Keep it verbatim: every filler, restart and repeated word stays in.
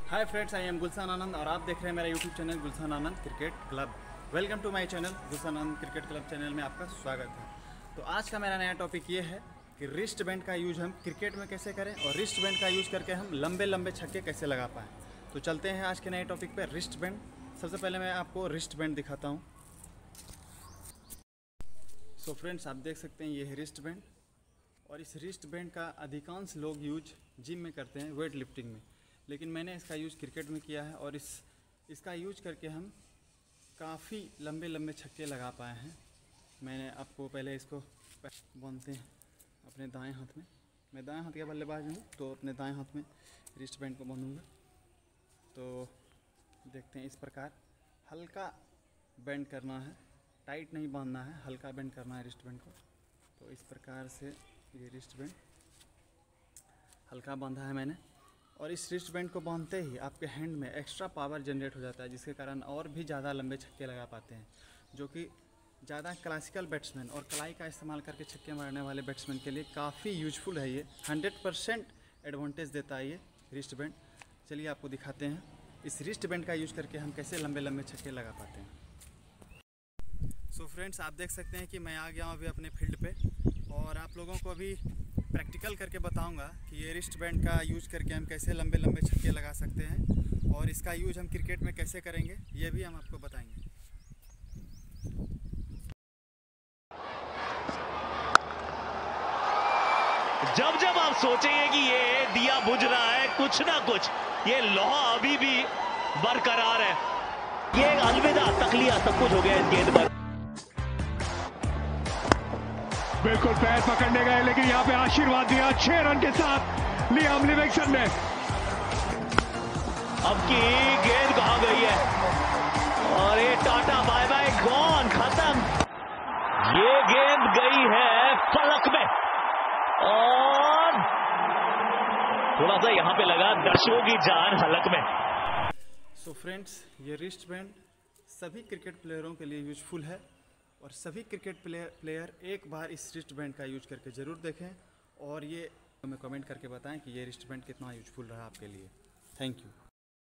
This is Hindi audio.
हाय फ्रेंड्स, आई एम गुलशन आनंद और आप देख रहे हैं मेरा YouTube channel Gulshan Anand cricket club. Welcome to my channel Gulshan Anand cricket club channel में आपका स्वागत है। तो आज का मेरा नया टॉपिक ये है कि रिस्ट बैंड का यूज हम क्रिकेट में कैसे करें और रिस्ट बैंड का यूज करके हम लंबे लंबे छक्के कैसे लगा पाएँ। तो चलते हैं आज के नए टॉपिक पर, रिस्ट बैंड। सबसे पहले मैं आपको रिस्ट बैंड दिखाता हूँ। सो फ्रेंड्स, आप देख सकते हैं ये है रिस्ट बैंड और इस रिस्ट बैंड का अधिकांश लोग यूज जिम में करते हैं, वेट लिफ्टिंग में, लेकिन मैंने इसका यूज़ क्रिकेट में किया है और इस इसका यूज करके हम काफ़ी लंबे लंबे छक्के लगा पाए हैं। मैंने आपको पहले इसको बांधते हैं अपने दाएं हाथ में। मैं दाएं हाथ का बल्लेबाज हूँ तो अपने दाएं हाथ में रिस्ट बैंड को बांधूंगा। तो देखते हैं, इस प्रकार हल्का बैंड करना है, टाइट नहीं बांधना है, हल्का बैंड करना है रिस्ट बैंड को। तो इस प्रकार से ये रिस्ट बैंड हल्का बांधा है मैंने और इस रिस्ट बैंड को बांधते ही आपके हैंड में एक्स्ट्रा पावर जनरेट हो जाता है, जिसके कारण और भी ज़्यादा लंबे छक्के लगा पाते हैं, जो कि ज़्यादा क्लासिकल बैट्समैन और कलाई का इस्तेमाल करके छक्के मारने वाले बैट्समैन के लिए काफ़ी यूजफुल है। ये हंड्रेड परसेंट एडवांटेज देता है ये रिस्ट बैंड। चलिए आपको दिखाते हैं इस रिस्ट बैंड का यूज करके हम कैसे लंबे लंबे छक्के लगा पाते हैं। सो so फ्रेंड्स, आप देख सकते हैं कि मैं आ गया हूँ अभी अपने फील्ड पे और आप लोगों को अभी प्रैक्टिकल करके बताऊंगा कि ये रिस्ट बैंड का यूज़ करके हम कैसे लंबे लंबे छक्के लगा सकते हैं और इसका यूज़ हम क्रिकेट में कैसे करेंगे ये भी हम आपको बताएंगे। जब जब आप सोचेंगे कि ये दिया बुझ रहा है कुछ ना कुछ, ये लोहा अभी भी बरकरार है। ये अलविदा तकलिया सब कुछ हो गया इस गेंद पर। बिल्कुल पैर पकड़ने गए लेकिन यहाँ पे आशीर्वाद दिया छह रन के साथ लियाम लिविंगस्टन ने। अब की गेंद कहां गई है और ये टाटा बाय बाय गॉन, खत्म। ये गेंद गई है फलक में और थोड़ा सा यहाँ पे लगा दर्शकों की जान हलक में। सो so फ्रेंड्स, ये रिस्ट बैंड सभी क्रिकेट प्लेयरों के लिए यूजफुल है और सभी क्रिकेट प्लेयर प्लेयर एक बार इस रिस्ट बैंड का यूज करके ज़रूर देखें और ये हमें कमेंट करके बताएं कि ये रिस्ट बैंड कितना यूजफुल रहा आपके लिए। Thank you.